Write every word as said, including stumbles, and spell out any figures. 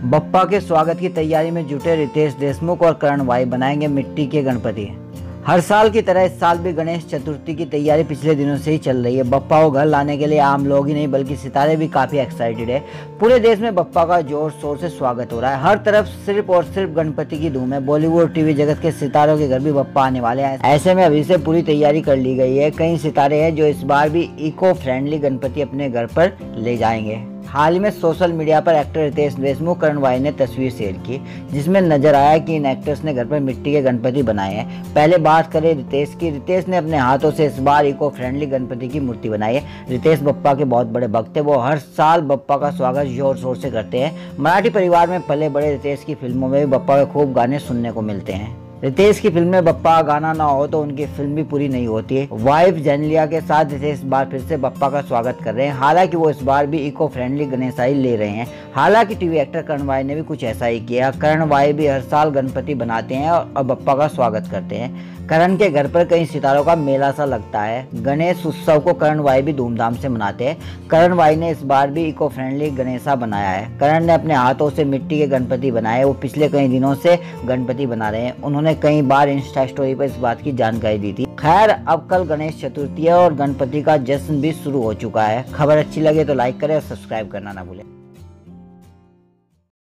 बप्पा के स्वागत की तैयारी में जुटे रितेश देशमुख और करण वाही बनाएंगे मिट्टी के गणपति। हर साल की तरह इस साल भी गणेश चतुर्थी की तैयारी पिछले दिनों से ही चल रही है। बप्पा को घर लाने के लिए आम लोग ही नहीं बल्कि सितारे भी काफी एक्साइटेड है। पूरे देश में बप्पा का जोर शोर से स्वागत हो रहा है। हर तरफ सिर्फ और सिर्फ गणपति की धूम है। बॉलीवुड टीवी जगत के सितारों के घर भी बप्पा आने वाले हैं। ऐसे में अभी से पूरी तैयारी कर ली गई है। कई सितारे हैं जो इस बार भी इको फ्रेंडली गणपति अपने घर पर ले जाएंगे। हाल ही में सोशल मीडिया पर एक्टर रितेश देशमुख करण वाही ने तस्वीर शेयर की, जिसमें नजर आया कि इन एक्टर्स ने घर पर मिट्टी के गणपति बनाए हैं। पहले बात करें रितेश की। रितेश ने अपने हाथों से इस बार इको फ्रेंडली गणपति की मूर्ति बनाई है। रितेश बप्पा के बहुत बड़े भक्त हैं। वो हर साल बप्पा का स्वागत जोर शोर से करते हैं। मराठी परिवार में पले बड़े रितेश की फिल्मों में भी बप्पा के खूब गाने सुनने को मिलते हैं। रितेश की फिल्म में बप्पा गाना ना हो तो उनकी फिल्म भी पूरी नहीं होती है। वाइफ जैनलिया के साथ रितेश इस बार फिर से बप्पा का स्वागत कर रहे हैं। हालांकि वो इस बार भी इको फ्रेंडली गणेशाई ले रहे हैं। हालांकि टीवी एक्टर करण वाही ने भी कुछ ऐसा ही किया। करण वाही भी हर साल गणपति बनाते हैं और बप्पा का स्वागत करते हैं। करण के घर पर कई सितारों का मेला सा लगता है। गणेश उत्सव को करण वाही भी धूमधाम से मनाते हैं। करण वाही ने इस बार भी इको फ्रेंडली गणेशा बनाया है। करण ने अपने हाथों से मिट्टी के गणपति बनाए। वो पिछले कई दिनों से गणपति बना रहे हैं। उन्होंने कई बार इंस्टा स्टोरी पर इस बात की जानकारी दी थी। खैर, अब कल गणेश चतुर्थी है और गणपति का जश्न भी शुरू हो चुका है। खबर अच्छी लगे तो लाइक करें और सब्सक्राइब करना ना भूलें।